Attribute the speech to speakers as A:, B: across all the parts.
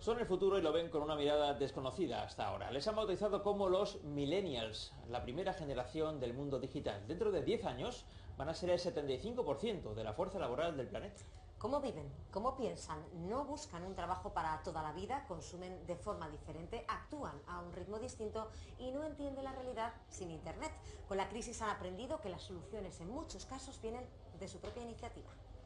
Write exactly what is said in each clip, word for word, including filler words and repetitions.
A: Son el futuro y lo ven con una mirada desconocida hasta ahora. Les han bautizado como los millennials, la primera generación del mundo digital. Dentro de diez años van a ser el setenta y cinco por ciento de la fuerza laboral del planeta.
B: ¿Cómo viven? ¿Cómo piensan? No buscan un trabajo para toda la vida, consumen de forma diferente, actúan a un ritmo distinto y no entienden la realidad sin Internet. Con la crisis han aprendido que las soluciones en muchos casos vienen de su propia iniciativa.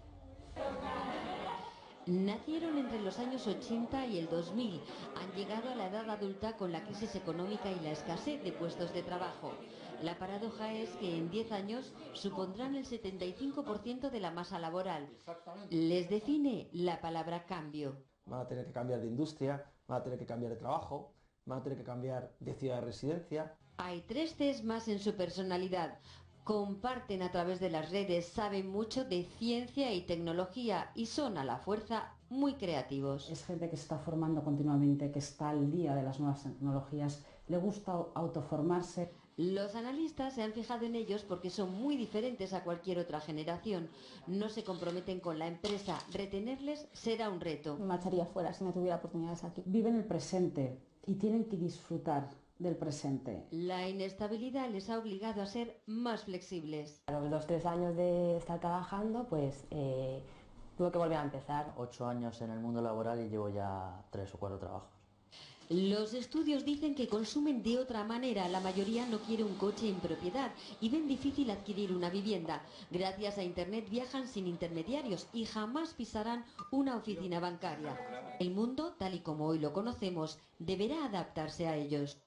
C: Nacieron entre los años ochenta y el dos mil. Han llegado a la edad adulta con la crisis económica y la escasez de puestos de trabajo. La paradoja es que en diez años supondrán el setenta y cinco por ciento de la masa laboral. Les define la palabra cambio.
D: Van a tener que cambiar de industria, van a tener que cambiar de trabajo, van a tener que cambiar de ciudad de residencia.
C: Hay tres Cs más en su personalidad. Comparten a través de las redes, saben mucho de ciencia y tecnología y son a la fuerza muy creativos.
E: Es gente que se está formando continuamente, que está al día de las nuevas tecnologías, le gusta autoformarse.
C: Los analistas se han fijado en ellos porque son muy diferentes a cualquier otra generación. No se comprometen con la empresa, retenerles será un reto.
F: Me marcharía fuera si no tuviera oportunidades aquí.
E: Viven el presente y tienen que disfrutar del presente.
C: La inestabilidad les ha obligado a ser más flexibles.
F: A los dos tres años de estar trabajando, pues eh, tuve que volver a empezar.
G: Ocho años en el mundo laboral y llevo ya tres o cuatro trabajos.
C: Los estudios dicen que consumen de otra manera. La mayoría no quiere un coche en propiedad y ven difícil adquirir una vivienda. Gracias a Internet viajan sin intermediarios y jamás pisarán una oficina bancaria. El mundo, tal y como hoy lo conocemos, deberá adaptarse a ellos.